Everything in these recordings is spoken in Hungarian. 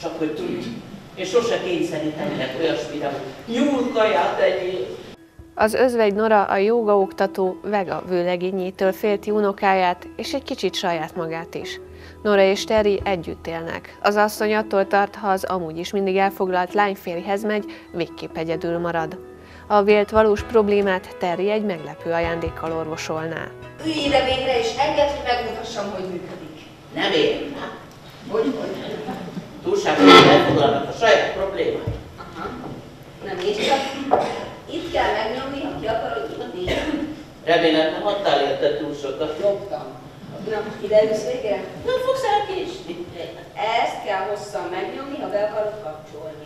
Csak hogy tudj, és sose kényszerítenek olyasmire, hogy nyúlkaját egyél. Az özvegy Nora a jógaoktató Vega vőlegényétől félti unokáját, és egy kicsit saját magát is. Nora és Terry együtt élnek. Az asszony attól tart, ha az amúgy is mindig elfoglalt lányférjhez megy, végképp egyedül marad. A vélt valós problémát Terry egy meglepő ajándékkal orvosolná. Ülj ide végre, és engedd, hogy megmutassam, hogy működik. Nem ér. Hogy? Túlságosan elfoglalnak a saját problémát. Aha. Nem így csak. Itt kell megnyomni, ha ki akarod nyomni. Remélem, nem adtál érte túl sokat. Nyomtam. Na, ide ülsz végre? Nem fogsz elkésni. Ezt kell hosszan megnyomni, ha be akarod kapcsolni.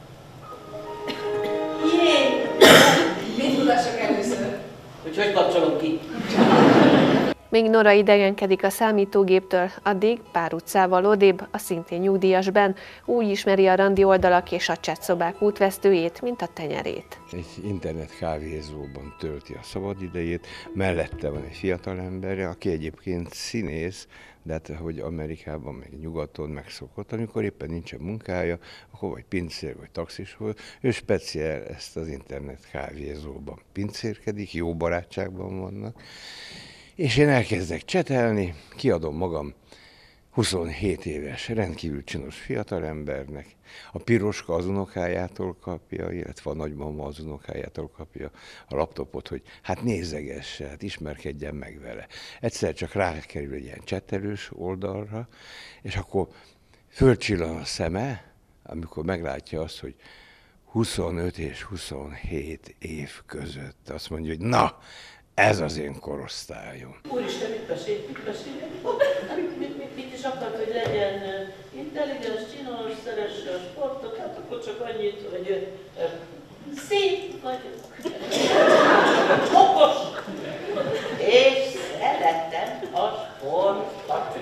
Jé! Mit mutassak először? Hogy kapcsolom ki? Míg Nora idegenkedik a számítógéptől, addig pár utcával odébb a szintén nyugdíjas Ben úgy ismeri a randi oldalak és a chatszobák útvesztőjét, mint a tenyerét. Egy internet kávézóban tölti a szabadidejét, mellette van egy fiatalember, aki egyébként színész, de hát hogy Amerikában, meg nyugaton megszokott, amikor éppen nincsen munkája, akkor vagy pincér, vagy taxisol, ő speciál ezt az internet kávézóban pincérkedik, jó barátságban vannak, és én elkezdek csetelni, kiadom magam 27 éves, rendkívül csinos fiatalembernek. A piroska az unokájától kapja, illetve a nagymama az unokájától kapja a laptopot, hogy hát nézegesse, hát ismerkedjen meg vele. Egyszer csak rákerül egy ilyen csetelős oldalra, és akkor fölcsillan a szeme, amikor meglátja azt, hogy 25 és 27 év között. Azt mondja, hogy na, ez az én korosztályom. Úristen, mit mesél? Mit is akart, hogy legyen intelligens, csinos, szeresse a sportot, hát akkor csak annyit, hogy szép vagyok, okos, és szeretem a sportot.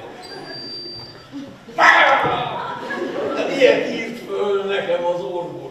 Ilyet írt föl nekem az orvos.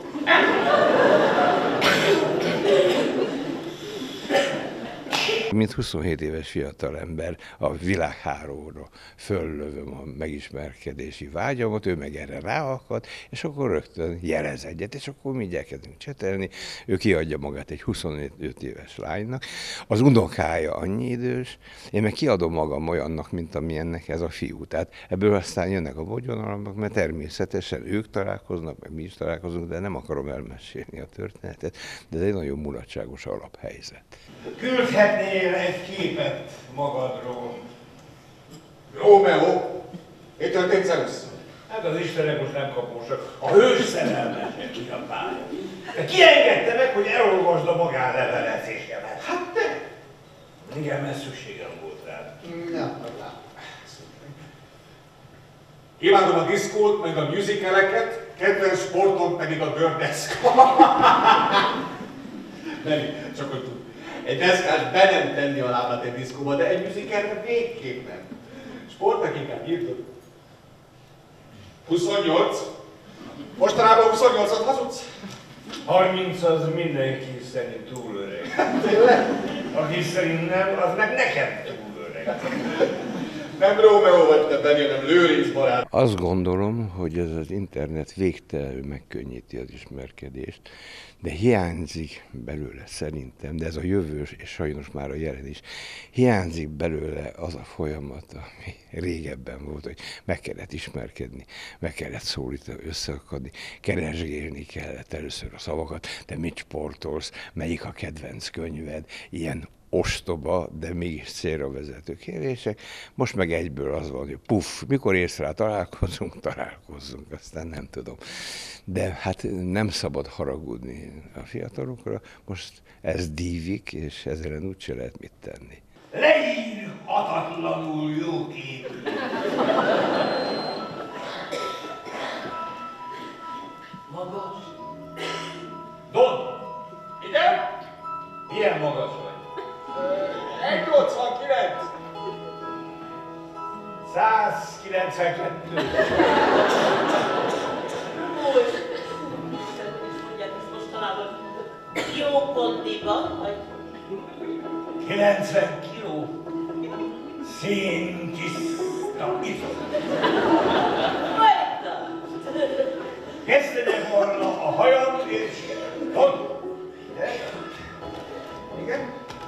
Mint 27 éves fiatalember a világhálóra föllövöm a megismerkedési vágyamat, ő meg erre ráakad, és akkor rögtön jelez egyet, és akkor mi elkezdünk csetelni. Ő kiadja magát egy 25 éves lánynak, az unokája annyi idős, én meg kiadom magam olyannak, mint amilyennek ez a fiú. Tehát ebből aztán jönnek a bogyonalmak, mert természetesen ők találkoznak, meg mi is találkozunk, de nem akarom elmesélni a történetet, de ez egy nagyon mulatságos alaphelyzet. Küldhetnél egy képet magadról? Rómeó, mi történt először? Hát az Istenek most nem kapósak. A hős szerelmesek ki a pálya. De ki engedte meg, hogy elolvasd a magánlevelezésemet? Hát te! Igen, mert szükségem volt rád. Imádom a diszkót, meg a musicaleket, kedvenc sportom pedig a gördeszka. Nem, csak hogy tud. Egy deszkás be nem tenni a lábát egy diszkóba, de egy musicalre végképp nem. Sportnak inkább írtod. 28. Mostanában 28-at hazudsz? 30 az mindenki szerint túl öreg. Aki szerint nem, az meg nekem túl öreg. Nem Rómeó vagy te, Benni, hanem Lőrinc barát. Azt gondolom, hogy ez az internet végtelenül megkönnyíti az ismerkedést, de hiányzik belőle szerintem, de ez a jövő, és sajnos már a jelen is, hiányzik belőle az a folyamat, ami régebben volt, hogy meg kellett ismerkedni, meg kellett szólítani, összeakadni, keresgélni kellett először a szavakat, te mit sportolsz, melyik a kedvenc könyved, ilyen ostoba, de mégis célra vezető kérések. Most meg egyből az van, hogy puff, mikor érsz rá, találkozzunk, aztán nem tudom. De hát nem szabad haragudni a fiatalokra, most ez dívik, és ezzel úgyse lehet mit tenni. Leírhatatlanul jó képű. Magas. Don! Igen? Milyen magas vagy? 1,89. 192. Mostanában jó kondiban, vagy 90 kiló. Széntiszta izom. Fajta! kezdene volna a hajam, és ott. Igen?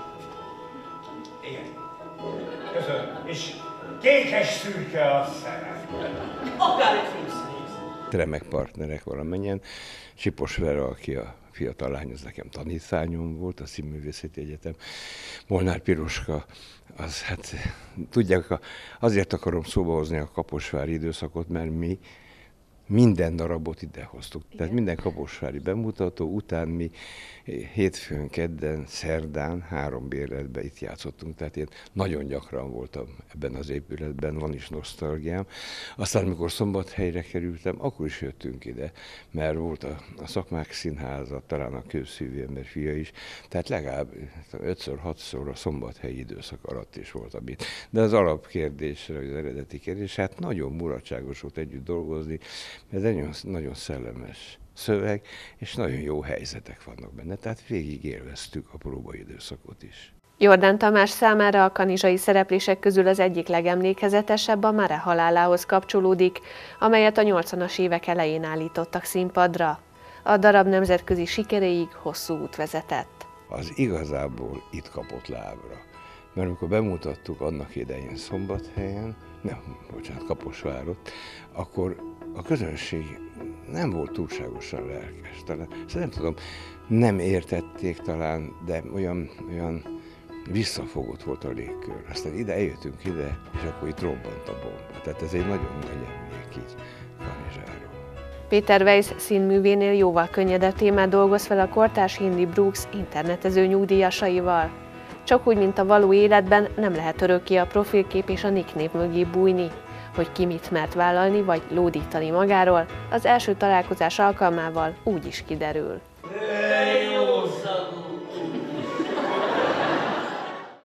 Igen. Köszönöm. És kékes szürke a szemem. Akár egy filmszínész. Remek partnerek valamennyien. Csipos Vera, aki a fiatal lány, az nekem tanítványom volt a Színművészeti Egyetem. Molnár Piroska, az hát tudják, azért akarom szóba hozni a kaposvári időszakot, mert mi minden darabot idehoztuk. Tehát minden kaposvári bemutató után mi hétfőn, kedden, szerdán 3 bérletben itt játszottunk. Tehát én nagyon gyakran voltam ebben az épületben, van is nosztalgiám. Aztán, amikor Szombathelyre kerültem, akkor is jöttünk ide, mert volt a Szakmák Színháza, talán a Kőszívű ember fia is. Tehát legalább 5-6-szor a szombathelyi időszak alatt is voltam itt. De az alapkérdésre, az eredeti kérdés, hát nagyon mulatságos volt együtt dolgozni, mert ez nagyon szellemes szöveg, és nagyon jó helyzetek vannak benne, tehát végig élveztük a próbaidőszakot is. Jordán Tamás számára a kanizsai szereplések közül az egyik legemlékezetesebb a Mare halálához kapcsolódik, amelyet a 80-as évek elején állítottak színpadra. A darab nemzetközi sikeréig hosszú út vezetett. Az igazából itt kapott lábra, mert amikor bemutattuk annak idején Szombathelyen, Kaposvárot, akkor a közönség nem volt túlságosan lelkes. Talán, nem tudom, nem értették talán, de olyan visszafogott volt a légkör. Aztán eljöttünk ide, és akkor itt robbant a bomba. Tehát ez egy nagyon nagy emlék így Kanizsáról. Péter Weisz színművénél jóval könnyedebb témát dolgoz fel a kortárs Hindy Brooks internetező nyugdíjasaival. Csak úgy, mint a való életben, nem lehet örökké a profilkép és a nicknév mögé bújni. Hogy ki mit mert vállalni vagy lódítani magáról, az első találkozás alkalmával úgy is kiderül. Jó szagú!